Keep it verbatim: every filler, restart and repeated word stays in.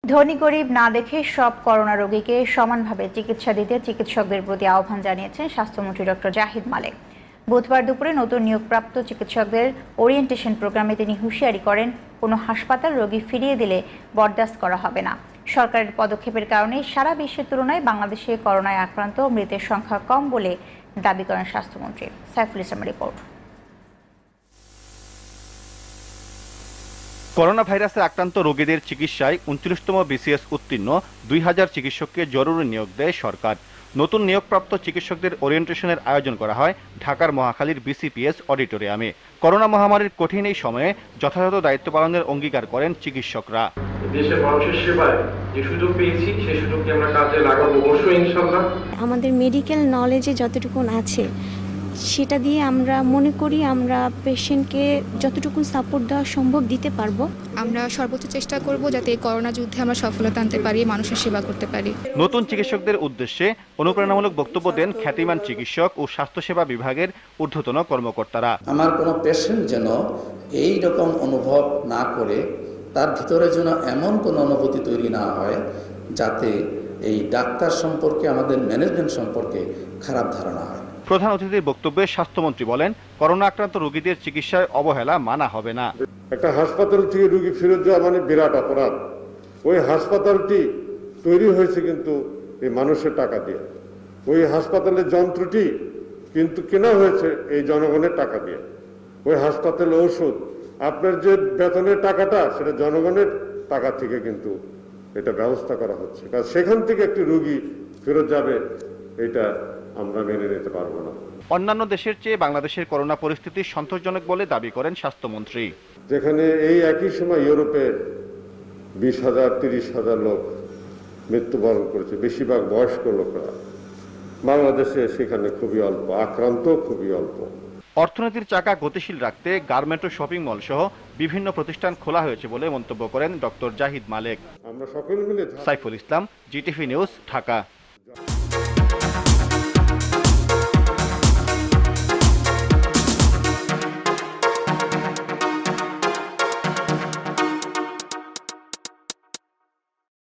ধনী গরিব না দেখে সব করোনা রোগীকে সমানভাবে চিকিৎসা দিতে চিকিৎসকদের প্রতি আহ্বান জানিয়েছেন স্বাস্থ্যমন্ত্রী ডক্টর জাহিদ মালেক। বুধবার দুপুরে নতুন নিয়োগপ্রাপ্ত চিকিৎসকদের ওরিয়েন্টেশন প্রোগ্রামে তিনি হুঁশিয়ারি করেন, কোনো হাসপাতাল রোগী ফিরিয়ে দিলে বরদাস্ত করা হবে না। সরকারের পদক্ষেপের কারণে সারা বিশ্বের তুলনায় বাংলাদেশে করোনায় আক্রান্ত মৃতের সংখ্যা কম বলে দাবি করেন স্বাস্থ্যমন্ত্রী। সাইফুল ইসলামের রিপোর্ট। করোনা ভাইরাসে আক্রান্ত রোগীদের চিকিৎসায় উনত্রিশতম বিসিএস উত্তীর্ণ দুই হাজার চিকিৎসককে জরুরি নিয়োগ দেয় সরকার। নতুন নিয়োগপ্রাপ্ত চিকিৎসকদের ওরিয়েন্টেশনের আয়োজন করা হয় ঢাকার মহাখালীর বিসিপিএস অডিটোরিয়ামে। করোনা মহামারীর কঠিন এই সময়ে যথাযথ দায়িত্ব পালনের অঙ্গীকার করেন চিকিৎসকরা। দেশের মানুষের সেবায় যে সুযোগ পেয়েছি সেই সুযোগকে আমরা কাজে লাগাবো অবশ্যই ইনশাআল্লাহ। আমাদের মেডিকেল নলেজে যতটুকু আছে সেটা দিয়ে আমরা মনে করি আমরা পেশেন্টকে যতটুকু সাপোর্ট দেওয়া সম্ভব দিতে পারবো। আমরা সর্বোচ্চ চেষ্টা করব যাতে এই করোনা যুদ্ধে আমরা সফলতা আনতে পারি, মানুষের সেবা করতে পারি। নতুন চিকিৎসকদের উদ্দেশ্যে অনুপ্রেরণামূলক বক্তব্য দেন খ্যাতিমান চিকিৎসক ও স্বাস্থ্যসেবা বিভাগের ঊর্ধ্বতন কর্মকর্তারা। আমার কোনো পেশেন্ট যেন এই রকম অনুভব না করে, তার ভিতরে যেন এমন কোনো অনুভূতি তৈরি না হয় যাতে এই ডাক্তার সম্পর্কে, আমাদের ম্যানেজমেন্ট সম্পর্কে খারাপ ধারণা হয়। প্রধান অতিথির বক্তব্যে স্বাস্থ্যমন্ত্রী বলেন, করোনা আক্রান্ত রোগীদের চিকিৎসায় অবহেলা মানা হবে না। একটা হাসপাতাল থেকে রোগী ফেরত যাওয়া মানে বিরাট অপরাধ। ওই হাসপাতালটি তৈরি হয়েছে কিন্তু এই মানুষের টাকা দিয়ে, ওই হাসপাতালের যন্ত্রটি কিন্তু কেনা হয়েছে এই জনগণের টাকা দিয়ে, ওই হাসপাতালের ঔষধ, আপনার যে বেতনের টাকাটা সেটা জনগণের টাকা থেকে কিন্তু এটা ব্যবস্থা করা হচ্ছে। কারণ সেখান থেকে একটি রোগী ফেরত যাবে এটা আমরা মেনে নিতে পারবো না। অন্যান্য দেশের চেয়ে বাংলাদেশের করোনা পরিস্থিতি সন্তোষজনক বলে দাবি করেন স্বাস্থ্যমন্ত্রী। যেখানে এই একই সময় ইউরোপে বিশ হাজার তিরিশ হাজার লোক মৃত্যুবরণ করেছে, বেশিরভাগ বয়স্ক লোকেরা, বাংলাদেশে সেখানে খুবই অল্প, আক্রান্ত খুবই অল্প। অর্থনীতির চাকা গতিশীল রাখতে গার্মেন্ট ও শপিং মল সহ বিভিন্ন প্রতিষ্ঠান খোলা হয়েছে বলে মন্তব্য করেন ডক্টর জাহিদ মালেক। আমরা সকলে মিলে। Saiful Islam, GTV news, Dhaka.